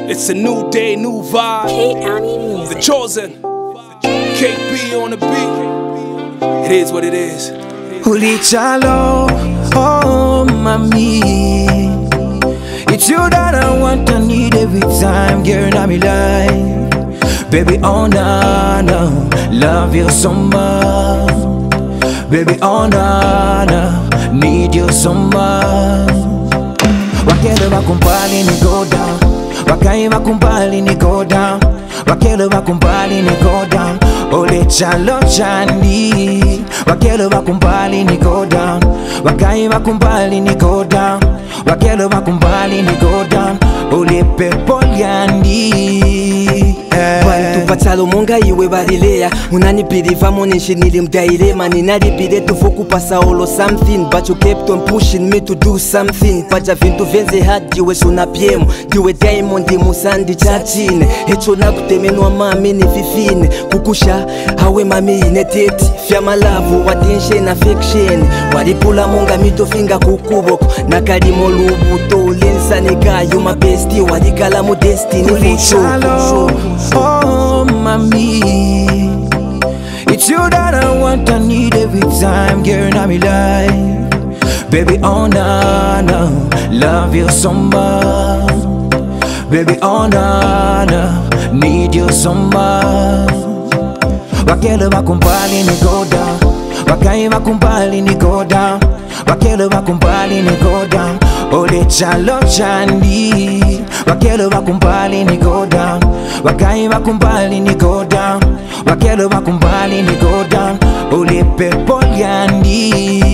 It's a new day, new vibe. The Chosen. KB on the beat. It is what it is. Uli Chalo, oh mami. It's you that I want and need every time, girl, in my life. Baby, oh na na, love you so much. Baby, oh na na, need you so much. Wakele wakumbali ni go down, wakai wakumbali ni go down, wakele wakumbali ni go down. Uli Chalo chani, wakele wakumbali ni go down, wakai wakumbali ni go down, wakele wakumbali ni go down. Uli pepo yandi. Patalo monga iwe barilea unanipiriva monishi nilimdailema ninalipire tufoku pasa olo something but you kept on pushing me to do something paja vintu venze hard iwe suna piemo diwe diamond musandi chachine hecho na kutemenwa mami ni fifine kukusha hawe mami ineteti fya malavu watenshe na fiction walipula monga mitofinga kukuboko nakalimo lubuto lensa negayo mabesti walikala mu destiny Uli Chalo, oh mami. It's you that I want and need every time, girl, in my life. Baby, oh na na, love you so much. Baby, oh na na, need you so much. Wakele wakumbali ni go down, wakai wakumbali ni go down, wakele wakumbali ni go down. Uli Chalo chandi, wakele wakumbali ni go down, wakai wakumbali ni go down, wakele wakumbali ni go down. Uli pepo yandi.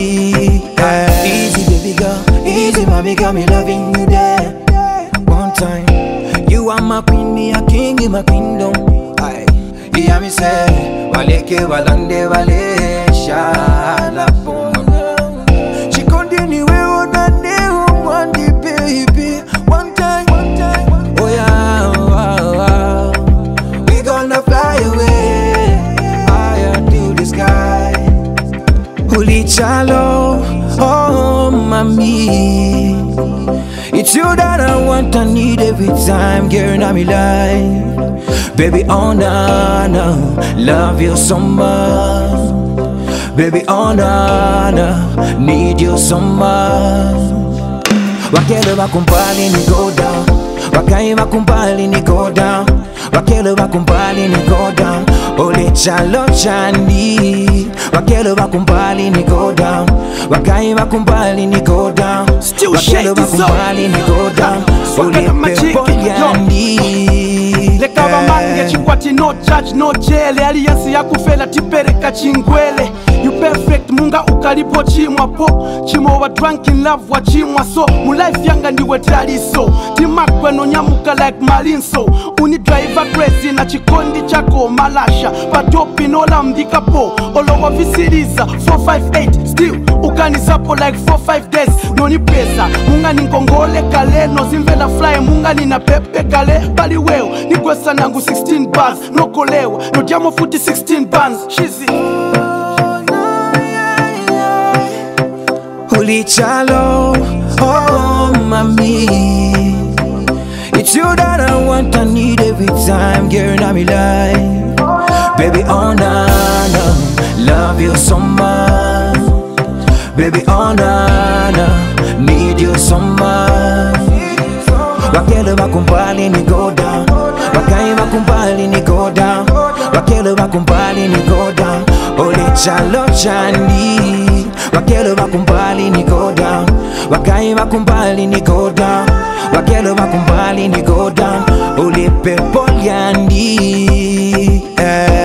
Easy baby girl, easy mommy girl, me loving you there. One time, you are my queen, me a king in my kingdom. Aye, hear me say, waleke walande wale shala pon. She continue on and on the baby. One time, oh yeah, oh, oh, oh. We gonna fly away higher to the sky. Uli Chalo, oh mami. It's you that I want and need every time, girl, in my life. Baby, oh na na, love you so much. Baby, oh na na, need you so much. Wakele wakumbali ni go down, wakai wakumbali ni go down, wakele wakumbali ni go down. Uli Chalo chandi, wakele wakumbali ni go down, wakai wakumbali ni go down, wakele wakumbali ni go down. Uli pepo yandi. Leka bamange chikwati no judge no jail alliance ya kufela tipereka chingwele. You perfect munga ukalipo chimwa po chimo wa drunk in love wa chimwa so mu life yanga ndiwe taliso timakwe no nyamuka like malinso uni driver crazy na chikondi chako malasha patopi no lambika po olowa visiriza 458 still ukanisapo like 45 days noni pesa munga ninkongole kale no zimvela fly munga nina pepe kale bali weo nikwesa nangu 16 bars no kolewa no diamo futi 16 bands Shizzy. Uli Chalo, oh mami. It's you that I want and need every time, girl, in my life. Baby, oh na na, love you so much. Baby, oh na na, need you so much. Wakele wakumbali ni go down, wakai wakumbali ni go down, wakele wakumbali ni go down. Uli Chalo chandi, wakele wakumbali ni go down, wakai wakumbali ni go down, wakele wakumbali ni go down. Uli pepo yandi.